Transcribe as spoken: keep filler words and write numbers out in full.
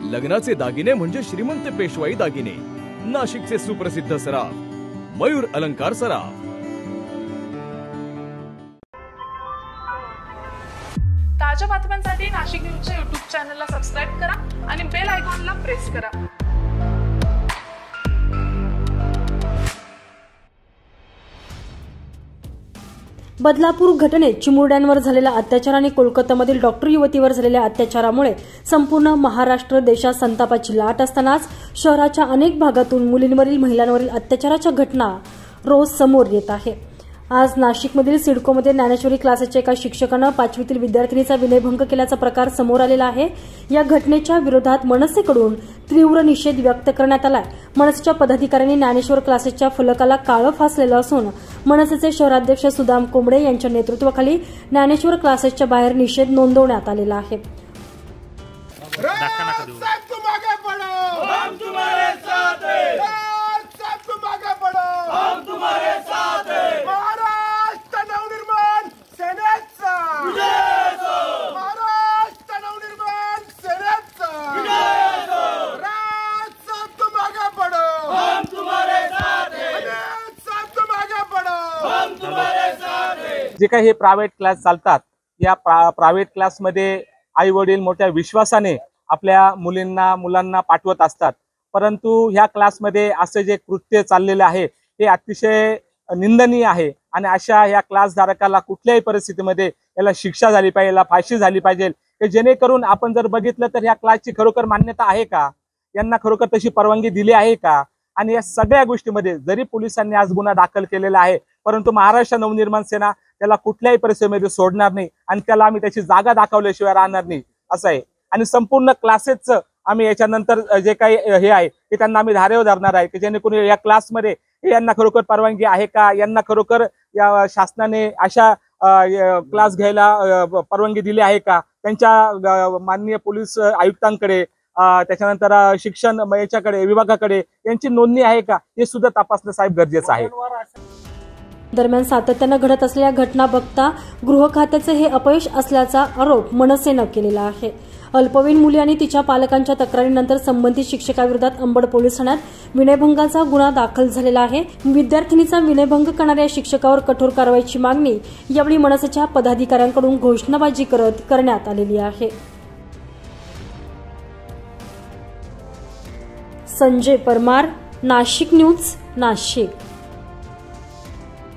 लग्नाचे दागिने म्हणजे श्रीमंत पेशवाई दागिने, नाशिकचे सुप्रसिद्ध सराफ मयूर अलंकार सराफ। ताज्या बातम्यांसाठी नाशिक न्यूजच्या यूट्यूब चॅनलला सबस्क्राइब करा आणि बेल आयकॉनला प्रेस करा। बदलापूर घटनेत चिमुरड्यांवर झालेला अत्याचार आणि कोलकातामधील डॉक्टर युवतीवर झालेल्या अत्याचारामुळे संपूर्ण महाराष्ट्र देशात संतापाची लाट असतानाच शहराच्या अनेक भागातून मुलींवरील महिलांवरील अत्याचाराच्या घटना रोज समोर येत आहे। आज नाशिकमधील सिडकोमध्ये ज्ञानेश्वरी क्लासेसच्या एका शिक्षकानं पाचवीतील विद्यार्थिनीचा विनयभंग केल्याचा प्रकार समोर आलेला आहे। या घटनेच्या विरोधात मनसेकडून तीव्र निषेध व्यक्त करण्यात आलाय। मनसेच्या पदाधिकाऱ्यांनी ज्ञानेश्वर क्लासेसच्या फलकाला काळं फासलेलं असून मनसेचे शहराध्यक्ष सुदाम कोंबडे यांच्या नेतृत्वाखाली ज्ञानेश्वर क्लासेसच्या बाहेर निषेध नोंदवण्यात आलेला आहे। जे काही हे प्रायव्हेट क्लास चालतात, या प्रायव्हेट क्लासमध्ये आई वडील मोठ्या विश्वासाने आपल्या मुलींना मुलांना पाठवत असतात, परंतु ह्या क्लासमध्ये असे जे कृत्य चाललेले आहे हे अतिशय निंदनीय आहे आणि अशा ह्या क्लासधारकाला कुठल्याही परिस्थितीमध्ये याला शिक्षा झाली पाहिजे, याला फाशी झाली पाहिजे, की जेणेकरून आपण जर बघितलं तर ह्या क्लासची खरोखर मान्यता आहे का, यांना खरोखर तशी परवानगी दिली आहे का। आणि या सगळ्या गोष्टीमध्ये जरी पोलिसांनी आज गुन्हा दाखल केलेला आहे, परंतु महाराष्ट्र नवनिर्माण सेना त्याला कुठल्याही परिस्थितीमध्ये सोडणार नाही आणि त्याला आम्ही त्याची जागा दाखवल्याशिवाय राहणार नाही असं आहे। आणि संपूर्ण क्लासेसचं आम्ही याच्यानंतर जे काही हे आहे ते त्यांना आम्ही धारेवर धरणार आहे, की जेणेकरून या क्लासमध्ये यांना खरोखर परवानगी आहे का, यांना खरोखर या शासनाने अशा क्लास घ्यायला परवानगी दिली आहे का, त्यांच्या माननीय पोलीस आयुक्तांकडे त्याच्यानंतर शिक्षण याच्याकडे विभागाकडे यांची नोंदणी आहे का, हे सुद्धा तपासणं साहेब गरजेचं आहे। दरम्यान सातत्यानं घडत असलेल्या घटना बघता गृह खात्याचे हे अपयश असल्याचा आरोप मनसेनं केलेला आहे। अल्पवयीन मुली आणि तिच्या पालकांच्या तक्रारीनंतर संबंधित शिक्षकाविरोधात अंबड पोलीस ठाण्यात विनयभंगाचा गुन्हा दाखल झालेला आहे। विद्यार्थिनीचा विनयभंग करणाऱ्या शिक्षकावर कठोर कारवाईची मागणी यावेळी मनसेच्या पदाधिकाऱ्यांकडून घोषणाबाजी करत करण्यात आलेली आहे। संजय परमार, नाशिक न्यूज, नाशिक।